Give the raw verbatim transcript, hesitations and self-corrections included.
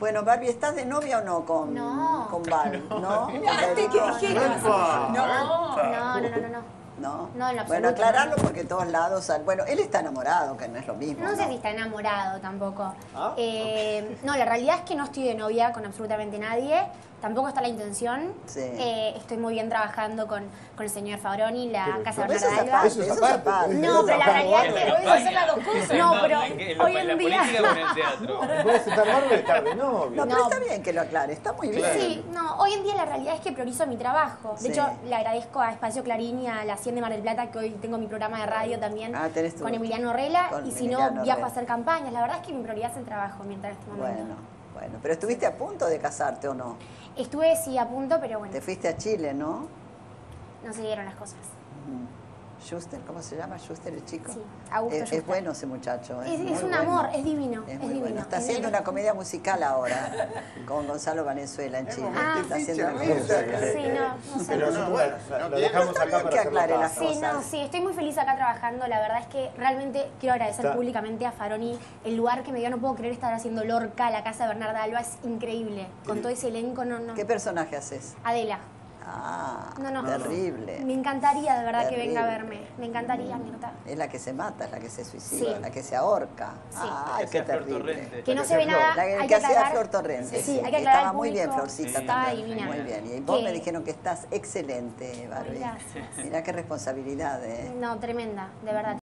Bueno, Barbie, ¿estás de novia o no con, No. con Val? ¿No? ¿Qué dijeron? No. No, no, no, no, no. ¿No? No, en lo Bueno, absoluto, aclararlo no. porque en todos lados... Bueno, él está enamorado, que no es lo mismo. No No, sé si está enamorado tampoco. ¿Ah? Eh, no, la realidad es que no estoy de novia con absolutamente nadie. Tampoco está la intención. Sí. Eh, estoy muy bien trabajando con, con el señor Fabroni, la Pero Casa Pero eso Bernarda es Alba. aparte, Eso es eso es aparte. aparte. No, pero la realidad es que Podés hacer las dos cosas. No, pero En la- hoy en en la día- política con el teatro. Puedes estar bárbaro y estar de No, novio. pero No. está bien que lo aclare, está muy bien. Sí, no, hoy en día la realidad es que priorizo mi trabajo. De Sí. hecho, le agradezco a Espacio Clarín y a la cien de Mar del Plata, que hoy tengo mi programa de radio también Ah, tenés tu- con Emiliano Rela. con Y si Emiliano no, viajo Rela. a hacer campañas. La verdad es que mi prioridad es el trabajo mientras este momento. Bueno, bueno. Pero estuviste a punto de casarte o no. Estuve sí a punto, pero bueno, Te fuiste a Chile, ¿no? no se dieron las cosas. Schuster, ¿cómo se llama? Schuster, el chico. Sí, Augusto es, es Schuster. bueno ese muchacho. Es, muy es un bueno. amor, es divino. Es Es, muy divino. bueno. Está Es haciendo divino. una comedia musical ahora con Gonzalo Valenzuela en Chile. Ah, está sí, haciendo una sí, comedia. Sí, no, no sé. Pero No, no, bueno, lo bien, dejamos está acá bien para que hacerlo aclare las caso. Sí, no, cosas. sí, estoy muy feliz acá trabajando. La verdad es que realmente quiero agradecer Está. públicamente a Faroni el lugar que me dio. No puedo creer estar haciendo Lorca, la casa de Bernarda Alba. Es increíble. Con todo ese elenco, no, no. ¿Qué personaje haces? Adela. Ah, No, no. terrible. Me encantaría de verdad que venga a Terrible. verme. Me encantaría, Mirta. Es la que se mata, es la que se suicida, Sí. la que se ahorca. Sí. Ay, Que qué hacía Flor terrible. Torrente. Que no que se ve hacía Flor. nada. La que, hay que que hacía aclarar- Flor Torrente. Sí, hay que aclarar Estaba al muy bien, público. Florcita Está también. divina. Muy bien. Y vos Que- me dijeron que estás excelente, Barbie. Gracias. Mirá qué responsabilidad, ¿eh? No, tremenda, de verdad.